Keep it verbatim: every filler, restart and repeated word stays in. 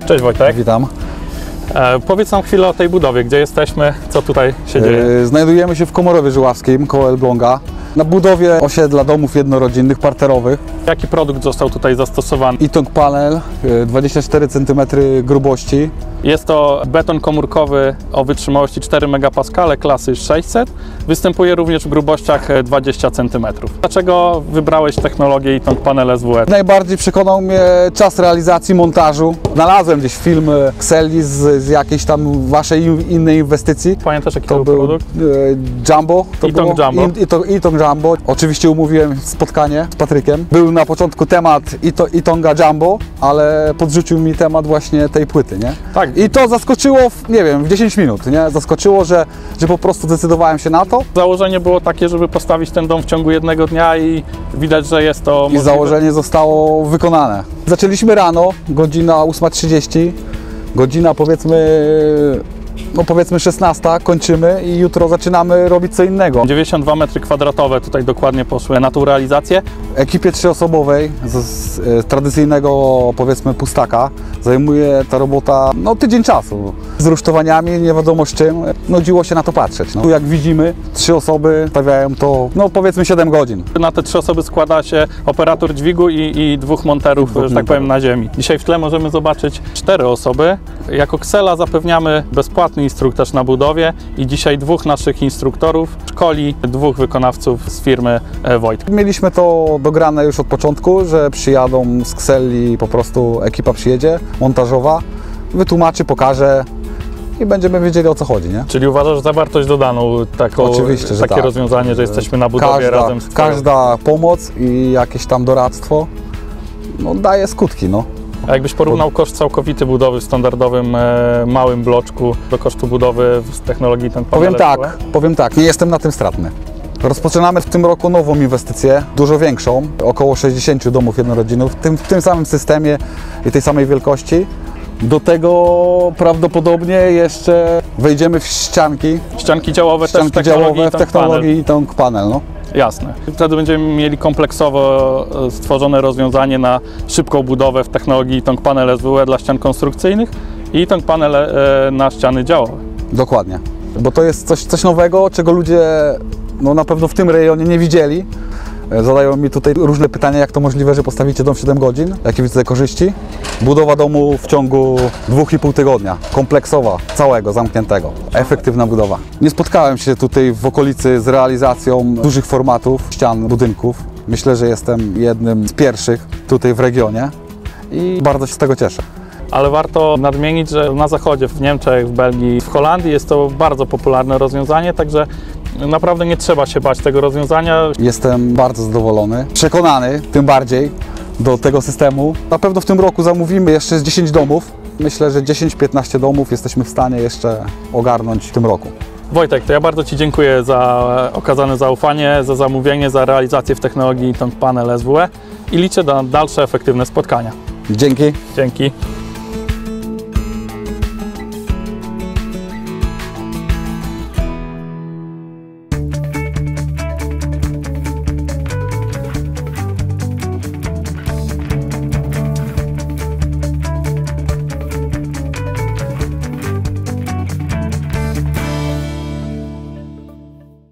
Cześć Wojtek. Witam. E, powiedz nam chwilę o tej budowie, gdzie jesteśmy, co tutaj się dzieje. E, znajdujemy się w Komorowie Żuławskim, koło Elbląga, na budowie osiedla domów jednorodzinnych, parterowych. Jaki produkt został tutaj zastosowany? Itong panel, e, dwadzieścia cztery centymetry grubości. Jest to beton komórkowy o wytrzymałości cztery megapaskale klasy sześćset. Występuje również w grubościach dwadzieścia centymetrów. Dlaczego wybrałeś technologię Itong panel S W E? Najbardziej przekonał mnie czas realizacji montażu. Znalazłem gdzieś film Xelli z, z jakiejś tam waszej innej inwestycji. Pamiętasz jaki To to był produkt? e, Jumbo. To Itong było? Jumbo. Itong, Itong Jumbo. Oczywiście umówiłem spotkanie z Patrykiem. Był na początku temat Ito, Itonga Jumbo, ale podrzucił mi temat właśnie tej płyty, nie? Tak. I to zaskoczyło, w, nie wiem, w dziesięć minut, nie? Zaskoczyło, że, że po prostu zdecydowałem się na to. Założenie było takie, żeby postawić ten dom w ciągu jednego dnia i widać, że jest to I możliwe. założenie zostało wykonane. Zaczęliśmy rano, godzina ósma trzydzieści, godzina powiedzmy, no powiedzmy szesnasta, kończymy i jutro zaczynamy robić co innego. dziewięćdziesiąt dwa metry kwadratowe tutaj dokładnie poszły na tą realizację. Ekipie trzyosobowej z, z e, tradycyjnego powiedzmy pustaka zajmuje ta robota no, tydzień czasu. Z rusztowaniami, nie wiadomo z czym, nudziło się na to patrzeć. No. Tu jak widzimy, trzy osoby stawiają to no powiedzmy siedem godzin. Na te trzy osoby składa się operator dźwigu i, i dwóch monterów, I dwóch że tak monterów. powiem, na ziemi. Dzisiaj w tle możemy zobaczyć cztery osoby. Jako Xella zapewniamy bezpłatny instruktaż na budowie i dzisiaj dwóch naszych instruktorów szkoli dwóch wykonawców z firmy Wojtek. Mieliśmy to dograne już od początku, że przyjadą z Xelli, po prostu ekipa przyjedzie, montażowa, wytłumaczy, pokaże i będziemy wiedzieli, o co chodzi, nie? Czyli uważasz za wartość dodaną taką, Oczywiście, że takie tak. rozwiązanie, że jesteśmy na budowie Każda, razem z twoją... każda pomoc i jakieś tam doradztwo no, daje skutki, no. A jakbyś porównał koszt całkowity budowy w standardowym e, małym bloczku do kosztu budowy z technologii ten panel Powiem tak, powiem tak, nie jestem na tym stratny. Rozpoczynamy w tym roku nową inwestycję, dużo większą, około sześćdziesięciu domów jednorodzinnych, w tym, w tym samym systemie i tej samej wielkości. Do tego prawdopodobnie jeszcze wejdziemy w ścianki, Ścianki działowe ścianki też w technologii działowe w technologii Itong panel. No. Jasne. Wtedy będziemy mieli kompleksowo stworzone rozwiązanie na szybką budowę w technologii Itong panel S W E dla ścian konstrukcyjnych i Itong panel e, na ściany działowe. Dokładnie, bo to jest coś, coś nowego, czego ludzie no, na pewno w tym rejonie nie widzieli. Zadają mi tutaj różne pytania, jak to możliwe, że postawicie dom w siedem godzin, jakie widzę korzyści. Budowa domu w ciągu dwóch i pół tygodnia, kompleksowa, całego, zamkniętego. Efektywna budowa. Nie spotkałem się tutaj w okolicy z realizacją dużych formatów ścian budynków. Myślę, że jestem jednym z pierwszych tutaj w regionie i bardzo się z tego cieszę. Ale warto nadmienić, że na zachodzie, w Niemczech, w Belgii, w Holandii jest to bardzo popularne rozwiązanie, także naprawdę nie trzeba się bać tego rozwiązania. Jestem bardzo zadowolony, przekonany tym bardziej do tego systemu. Na pewno w tym roku zamówimy jeszcze z dziesięć domów. Myślę, że dziesięć piętnaście domów jesteśmy w stanie jeszcze ogarnąć w tym roku. Wojtek, to ja bardzo Ci dziękuję za okazane zaufanie, za zamówienie, za realizację w technologii Itong panel S W E i liczę na dalsze efektywne spotkania. Dzięki. Dzięki.